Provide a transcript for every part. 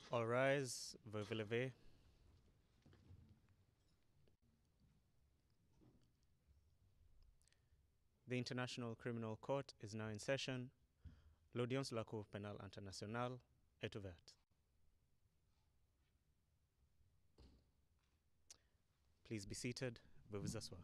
All rise, veuve lever. The International Criminal Court is now in session. L'audience de la Cour pénale internationale est ouverte. Please be seated. Veuillez vous asseoir.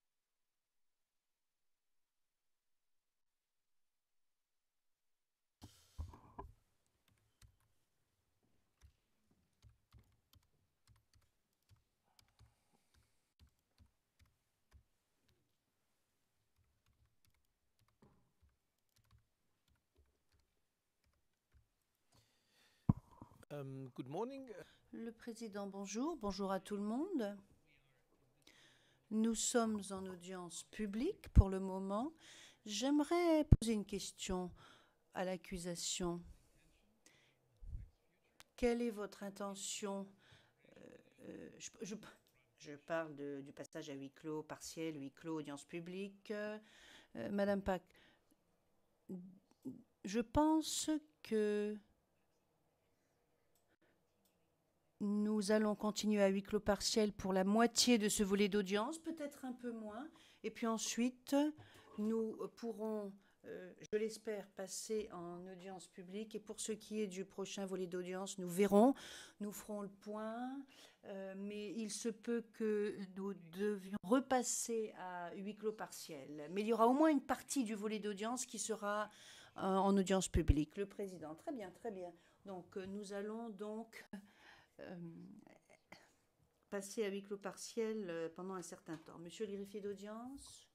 Good morning. Le président, bonjour. Bonjour à tout le monde. Nous sommes en audience publique pour le moment. J'aimerais poser une question à l'accusation. Quelle est votre intention je parle du passage à huis clos partiel, huis clos, audience publique. Madame Pack, je pense que nous allons continuer à huis clos partiel pour la moitié de ce volet d'audience, peut-être un peu moins. Et puis ensuite, nous pourrons, je l'espère, passer en audience publique. Et pour ce qui est du prochain volet d'audience, nous verrons, nous ferons le point. Mais il se peut que nous devions repasser à huis clos partiel. Mais il y aura au moins une partie du volet d'audience qui sera en audience publique. Le président, très bien, très bien. Donc nous allons donc passer à huis clos partiel pendant un certain temps. Monsieur le greffier d'audience.